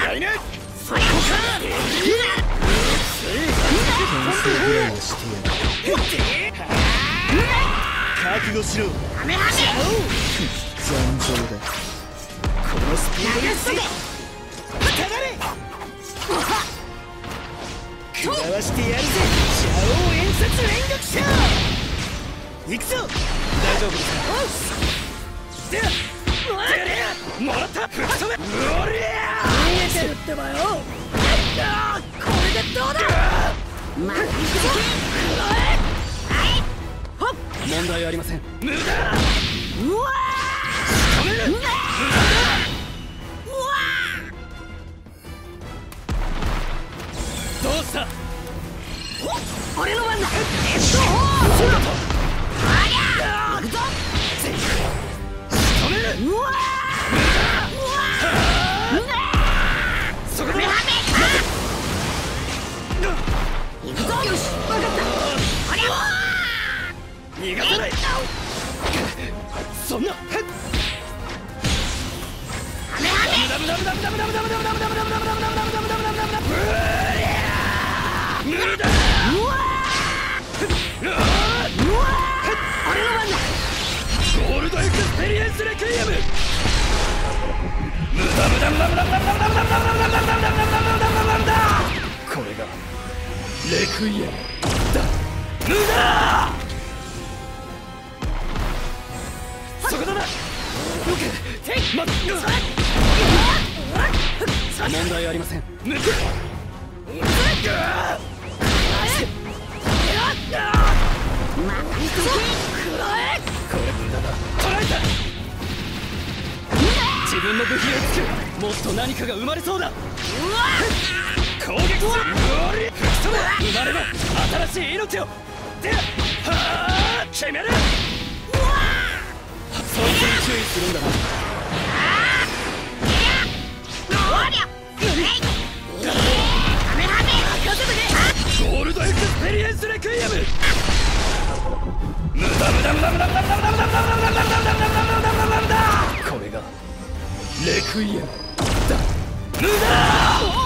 違いね。そこか。覚悟しろ。残像だ。このスピードで下がれ。食らわしてやるぜ。シャオ演説連続者。行くぞ。大丈夫ですか。でもらった。吹き飛べ。おりゃ逃げてるってばよ。これでどうだ。まあ、行くぞ。問題ありません。無駄。うわー。仕留める。無駄だ。うわー。どうした。俺の番だ。そうだと。ありゃ。行くぞ。仕留める。うわー。無駄。そこだ。行くぞ。よし、分かった。ありゃ。逃がさない。そんな。ゴールドエクスペリエンスレクイエム。これがレクイエムだ。無駄。そこだな。問題ありません。抜く。これ無駄だ。捉えた。自分の武器をつく。もっと何かが生まれそうだ。攻撃する。吹き飛べ。生まれば新しい命を。ではあ決める。そいつに注意するんだな。ゴールドエクスペリエンスレクイエム。これがレクイエムだ。無駄。